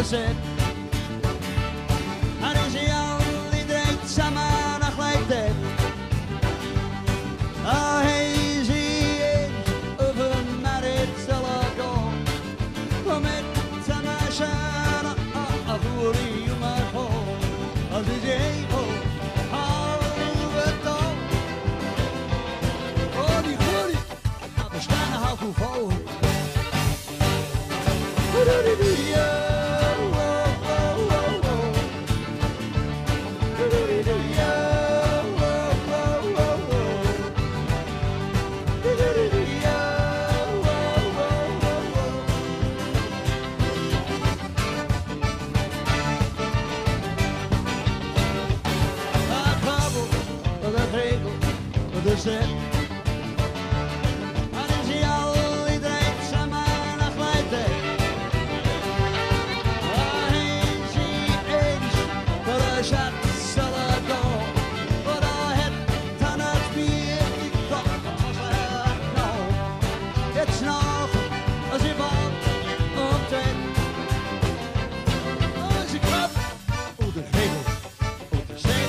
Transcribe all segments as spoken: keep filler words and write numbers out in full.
zet. En is hij al iedereen samen nog lijkt het. Oh, hij zie eens over met het zullen gaan. Kom met zijn machine, ah, voor je maar gewoon. Als is hij gewoon, hou het op. Oh, die goeie, we staan nog al voor. Zet. En is hij al iedereen samen nog lijkt het. Hij is hij eens voor de schat zullen gaan. Voor al het dan het bier die komt als hij nou. Het is nog als hij valt op tijd. Als ik klap op de regel, op de zee.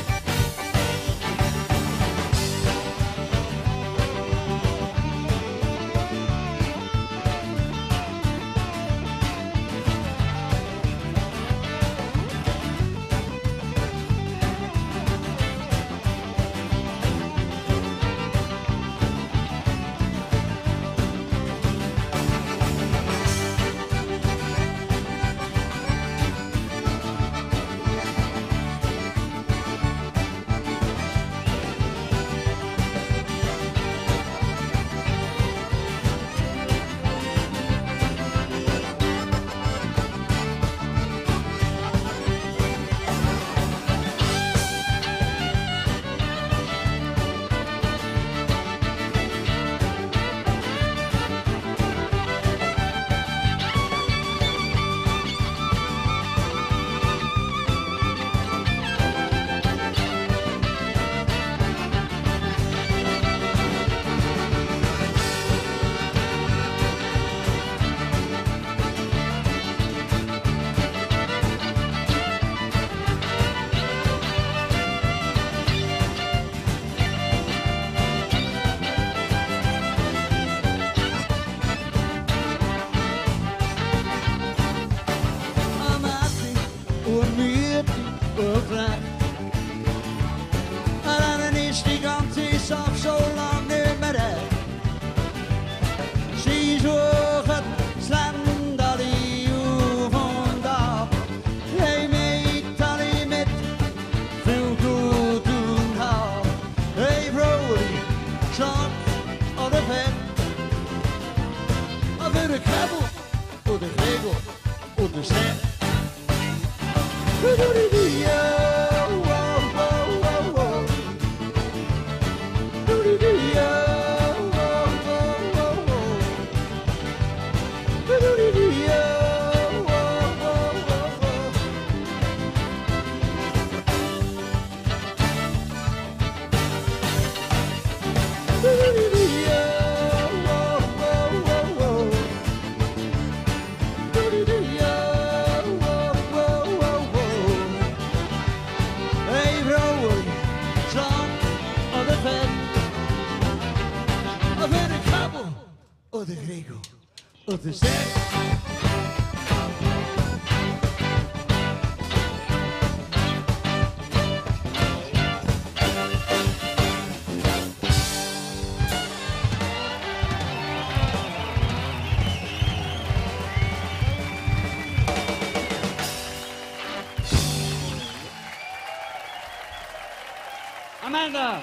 Amanda.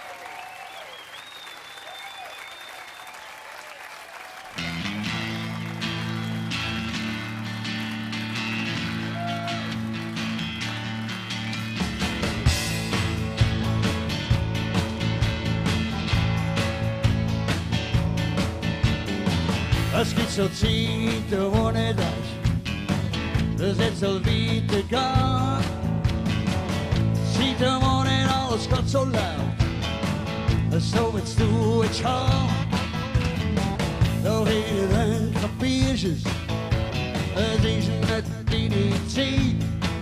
Als ik zo zie te wonen thuis, dus het zal wie te gaan. Zie te wonen alles gaat zo luid, zo het toe het gaan. Door iedereen kapiertjes, het is met die die tijd.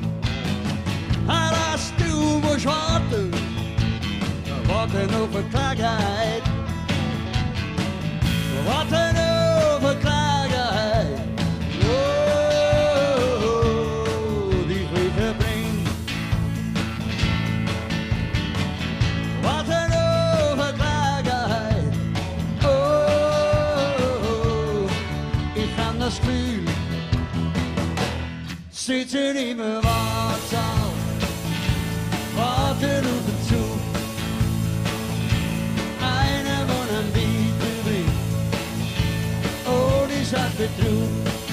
En als du moest wachten, wat een overklaagheid. Wat een overklaagheid. Oh, die goede vriend. Wat een overklaagheid. Oh, ik ga naar school. Zitten in mijn watertaal. Water op het toe. Einer van een witte brief. Oh, die zat weer toe.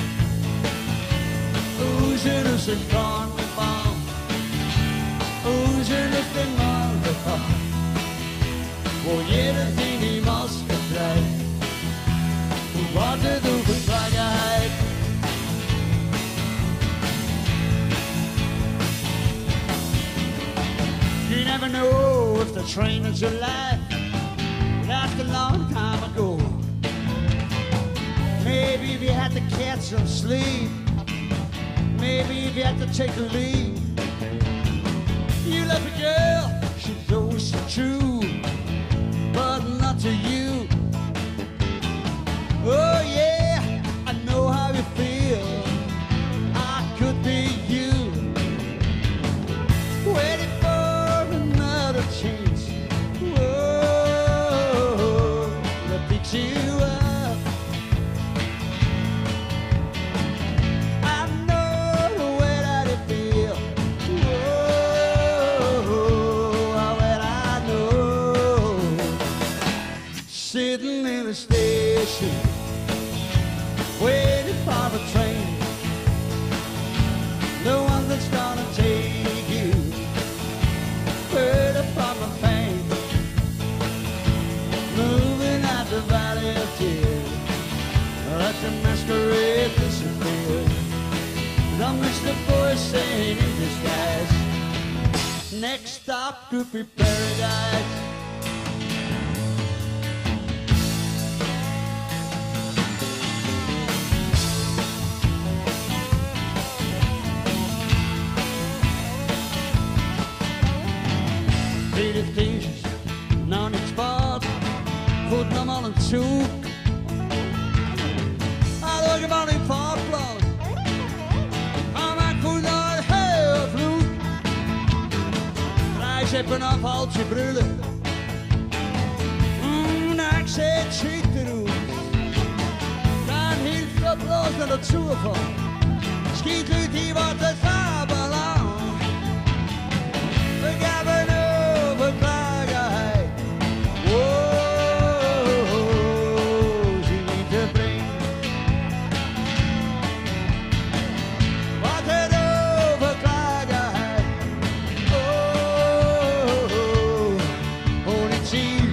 Hoe ze dus een carnaval. Hoe ze dus een carnaval. Voor iedereen die masker draagt. Wat het over vrijheid. You never know if the train is alive. Left a long time ago. Maybe if you had to catch some sleep. Maybe if you had to take a leave. You love a girl, she's always so true, but not to you. Oh yeah, I know how you feel. I could be you. Waiting for another chance. Whoa, that picks you up. I know the way that it feels. Whoa, how well I know. Sitting in the station, waiting for the train. The one that's gonna take you. Heard upon my pain, moving out the valley of tears. Let the masquerade disappear. Don't miss the voice saying in disguise. Next stop could be paradise. Veertig nou niks baat, goed nam al een zoek. Hij doet gewoon in vaartplan, maar mijn goed naar het heel vloed. Reis heb een afhaltje brullen, mm, nou ik zit schiet te doen. Dan hilft dat los naar het zoeken, schiet uit die wat het daar belangt. We gaven overklaagheid. Oh, ze niet te brengen. Wat een overklaagheid. Oh, oh, niet zien.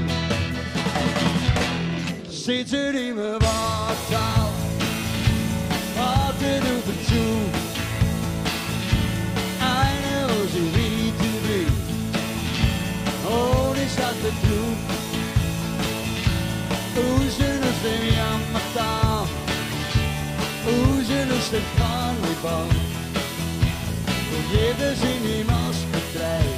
Zit er in mijn watertaal. Wat het over toe. Einer was een witte brief. Oh, die zat weer toe. Hoe ze dus de jammertaal. Hoe ze dus de carnaval. Voor ieder zin die masker krijgt.